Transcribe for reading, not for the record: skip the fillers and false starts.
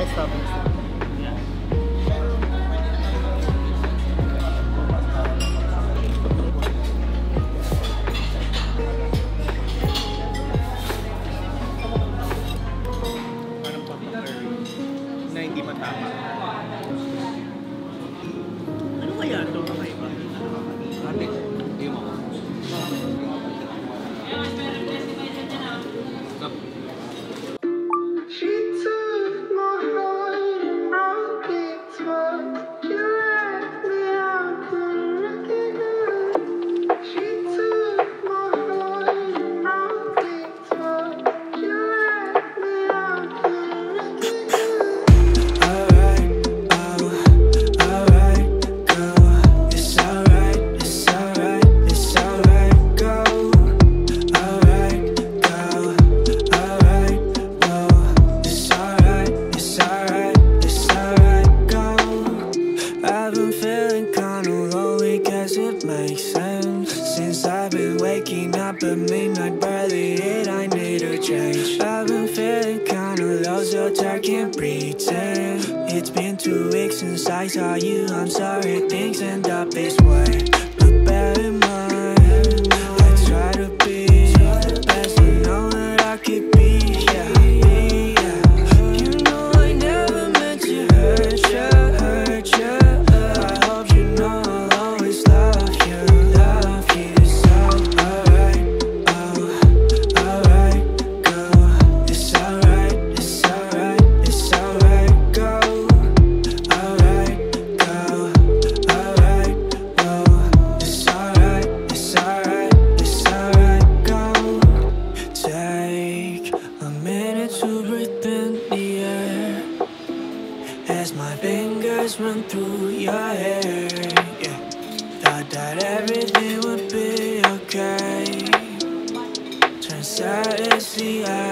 nice toppings. Na hindi matama. Ano kaya ito mga iba? Ate, hindi mo. She took my heart and broke it twice. She left me out to recognize. She took my heart and broke it twice. She left me out to recognize. Alright, alright, go. It's alright, it's alright, it's alright, go. Alright, go. Alright, go. It's alright, it's alright, it's alright, go. I've been feeling kinda lonely, guess it makes sense. Since I've been waking up at midnight, barely hit, I need a change. I've been feeling kinda low, so I can't pretend. It's been 2 weeks since I saw you, I'm sorry things end up this way. But bear in mind, I try to be the best I know that I could be, yeah. You know I never meant to hurt you, hurt you. I hope you know I'll always love you, so alright, alright, go. It's alright, it's alright, it's alright, go. Alright, go. Alright, go. It's alright, it's alright, it's alright, go. Take a minute to breathe in the air as my fingers run through your hair. Yeah. Thought that everything would be okay. Turns out it's the